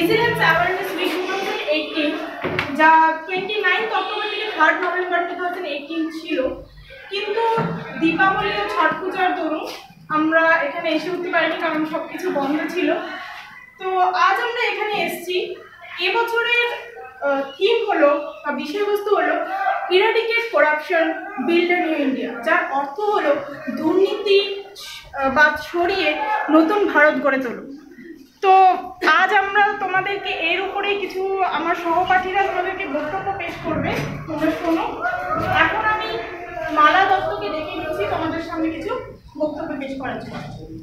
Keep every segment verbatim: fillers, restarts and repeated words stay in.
Vigilance awareness week two thousand eighteen, যা twenty ninth October থেকে third November two thousand eighteen ছিল, কিন্তু দীপাবলি ও ছট পূজার দরুন আমরা এখানে এসে উঠতে পারিনি, কারণ সব কিছু বন্ধ ছিল। তো আজ আমরা এখানে এসেছি। এবছরের থিম হলো বা বিষয়বস্তু হলো eradicate corruption, build a new India, যার অর্থ হলো দুর্নীতি বা সরিয়ে নতুন ভারত গড়ে তোলো। তো আজ আমরা তোমাদেরকে এর উপরেই কিছু, আমার সহপাঠীরা তোমাদেরকে বক্তব্য পেশ করবে, তোমরা শোনো। এখন আমি মালা দত্তকে ডেকে নিচ্ছি তোমাদের সামনে কিছু বক্তব্য পেশ করার জন্য।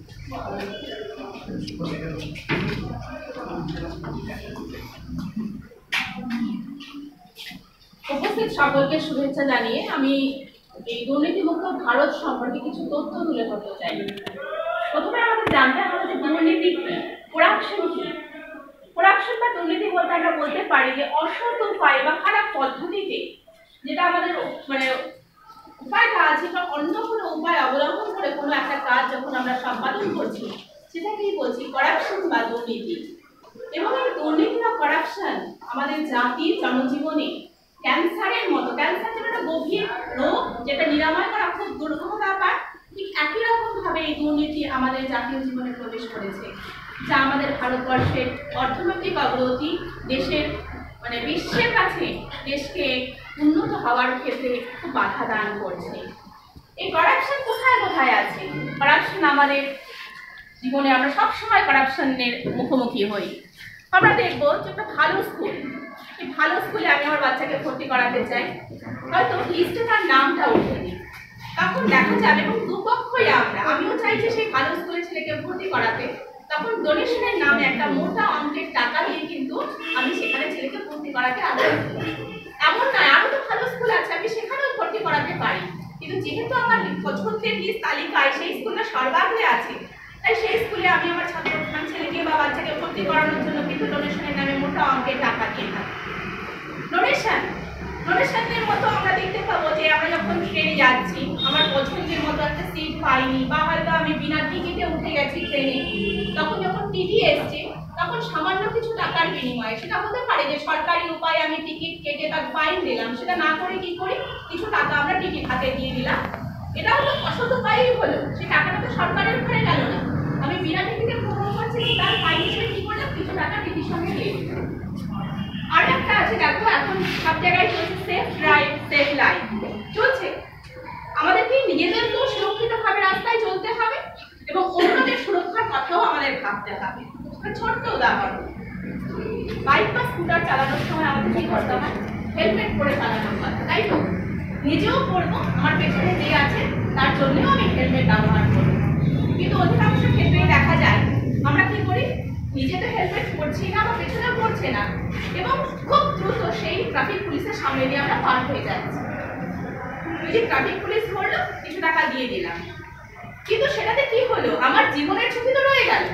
উপস্থিত সকলকে শুভেচ্ছা জানিয়ে আমি এই দুর্নীতিমুক্ত ভারত সম্পর্কে কিছু তথ্য তুলে ধরতে চাই। প্রথমে আমাদের জানতে হবে যে দুর্নীতি কি, করাপশন কি। করাপশন বা দুর্নীতি বলতে আমরা বলতে পারি যে অসৎ উপায় বা খারাপ পদ্ধতিতে যেটা আমাদের মানে উপায়টা আছে বা অন্য কোনো উপায় অবলম্বন করে কোনো একটা কাজ যখন আমরা সম্পাদন করছি, সেটাকেই বলছি করাপশন বা দুর্নীতি। এবং এই দুর্নীতি বা করাপশন আমাদের জাতির জনজীবনে ক্যান্সারের মতো, ক্যান্সার যেটা একটা গভীর রোগ, যেটা নিরাময় করা খুব দুর্গম ব্যাপার, ঠিক একই রকম ভাবে এই দুর্নীতি আমাদের জাতীয় জীবনে প্রবেশ করেছে, যা আমাদের ভারতবর্ষের অর্থনৈতিক অগ্রগতি, দেশের মানে বিশ্বের কাছে দেশকে উন্নত হওয়ার ক্ষেত্রে খুব বাধা দান করছে। এই করাপশন কোথায় কোথায় আছে? করাপশন আমাদের জীবনে আমরা সবসময় করাপশনের মুখোমুখি হই। আমরা দেখবো যে একটা ভালো স্কুল, এই ভালো স্কুলে আমি আমার বাচ্চাকে ভর্তি করাতে চাই, হয়তো লিস্টে তার নামটা ওঠেনি, তখন দেখা যাবে এবং দুপক্ষই আমরা, আমিও চাইছি সেই ভালো স্কুলে ছেলেকে ভর্তি করাতে, তখন ডোনেশনের নামে একটা মোটা অঙ্কের টাকা দিয়ে কিন্তু আমি সেখানে ছেলেকে ভর্তি করাতে আগ্রহী। এমন নয়, আরো তো ভালো স্কুল আছে, আমি সেখানেও ভর্তি করাতে পারি, কিন্তু যেহেতু আমার পছন্দের লিস্ট তালিকায় সেই স্কুলটা সর্বাগ্রে আছে, তাই সেই স্কুলে আমি আমার ছাত্র ছেলেকে বা বাচ্চাকে ভর্তি করানোর জন্য কিন্তু ডোনেশনের নামে মোটা অঙ্কের টাকা দিয়ে থাকি। ডোনেশন ডোনেশনের মতো আমরা দেখতে পাবো যে আমরা যখন ট্রেনে যাচ্ছি, আমার পছন্দের মতো একটা সিট পাইনি, বা হয়তো আমি বিনা টিকিটে উঠে গেছি ট্রেনে, তখন যখন টিটি এসছে, তখন সামান্য কিছু টাকার বিনিময়ে, সেটা হতে পারে যে সরকারি উপায়ে আমি টিকিট কেটে তার ফাইন দিলাম, সেটা না করে কি করি, কিছু টাকা আমরা টিকিট হাতে দিয়ে দিলাম, এটা হলো অসৎ উপায়ই হলো, সেই টাকাটা তো সরকারের ঘরে গেল না, আমি বিনা টিকিটে ভ্রমণ করছি, তার ফাইন হিসেবে কি করলাম, কিছু টাকা টিটির সঙ্গে দিয়ে দিলাম। আর একটা আছে, দেখো এখন সব জায়গায় চলছে সেফ ড্রাইভ সেফ লাইফ চলছে, আমাদেরকে নিজেদেরকেও সুরক্ষিতভাবে রাস্তায় চলতে হবে এবং অন্যদের সুরক্ষার কথাও আমাদের ভাবতে হবে। ছোট্ট উদাহরণ, বাইক বা স্কুটার চালানোর সময় আমাদের কি করতে হয়, হেলমেট পরে চালানোর কথা, তাই তো? নিজেও পরবো, আমার পেছনে যে আছে তার জন্যও আমি হেলমেট ব্যবহার করবো, কিন্তু অধিকাংশ ক্ষেত্রেই দেখা যায় আমরা কি করি, নিজে তো হেলমেট পরছি না বা পেছনে পড়ছে না, এবং খুব দ্রুত সেই ট্রাফিক পুলিশের সামনে দিয়ে আমরা পার হয়ে যাচ্ছি। যদি ট্রাফিক পুলিশ ধরলো, কিছু টাকা দিয়ে দিলাম, কিন্তু সেটাতে কি হলো, আমার জীবনের ঝুঁকি তো রয়ে গেল।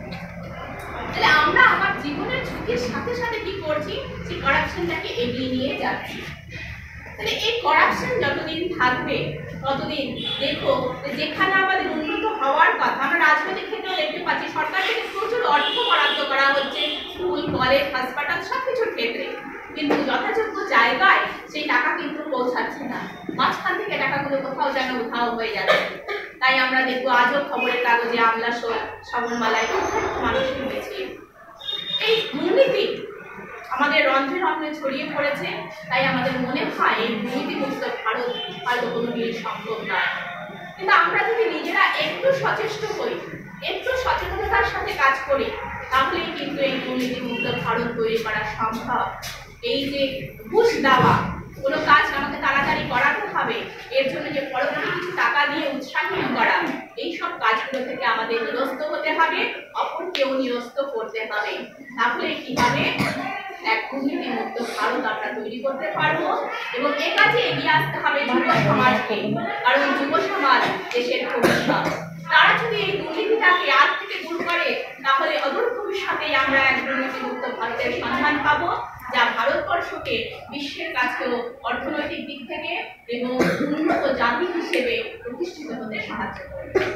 তাহলে আমরা আমার জীবনের ঝুঁকির সাথে সাথে কি করছি, সেই করাপশনটাকে এগিয়ে নিয়ে যাচ্ছি। তাহলে এই করাপশন যতদিন থাকবে ততদিন দেখো যেখানে আমাদের উন্নত হওয়ার কথা, আমরা রাজনৈতিক ক্ষেত্রেও দেখতে পাচ্ছি সরকার থেকে প্রচুর অর্থ বরাদ্দ করা হচ্ছে স্কুল, কলেজ, হাসপাতাল সবকিছুর ক্ষেত্রে, কিন্তু যথাযোগ্য জায়গায় সেই টাকা কিন্তু পৌঁছাচ্ছে না, মাঝখান থেকে টাকাগুলো কোথাও যেন উধাও হয়ে যাচ্ছে। তাই আমরা দেখবো আজও খবরের কাগজে আমলা শবরমালায় মানুষ শুনেছি। এই দুর্নীতি আমাদের রন্ধ্রে রন্ধ্রে ছড়িয়ে পড়েছে, তাই আমাদের মনে হয় এই দুর্নীতিমুক্ত ভারত হয়তো কোনোদিন সম্ভব নয়। কিন্তু আমরা যদি নিজেরা একটু সচেষ্ট হই, একটু সচেতনতার সাথে কাজ করি, তাহলেই কিন্তু এই দুর্নীতিমুক্ত ভারত তৈরি করা সম্ভব। এই যে ঘুষ দেওয়া, কোনো কাজ আমাকে তাড়াতাড়ি করাতে হবে, এর জন্য যে পরবর্তী কিছু টাকা দিয়ে উৎসাহিত করা, এইসব কাজগুলো থেকে আমাদের নিরস্ত হতে হবে, অপরকেও নিরস্ত করতে হবে। তাহলে কি হবে, এক দুর্নীতিমুক্ত ভারত আমরা তৈরি করতে পারবো। এবং এ কাজে এগিয়ে আসতে হবে যুব সমাজকে, কারণ যুব সমাজ দেশের ভবিষ্যৎ। তারা যদি এই দুর্নীতিটাকে আজ থেকে দূর করে, তাহলে অদূর ভবিষ্যতেই আমরা এক দুর্নীতিমুক্ত ভারতের সন্ধান পাবো, যা ভারতবর্ষকে বিশ্বের কাছেও অর্থনৈতিক দিক থেকে এবং উন্নত জাতি হিসেবে প্রতিষ্ঠিত হতে সাহায্য করবে।